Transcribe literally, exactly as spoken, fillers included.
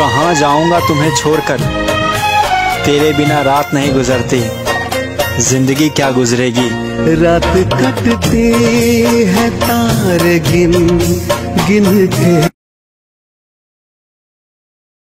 कहाँ जाऊंगा तुम्हें छोड़कर, तेरे बिना रात नहीं गुजरती, जिंदगी क्या गुजरेगी। रात कटती है तारे गिन गिन के।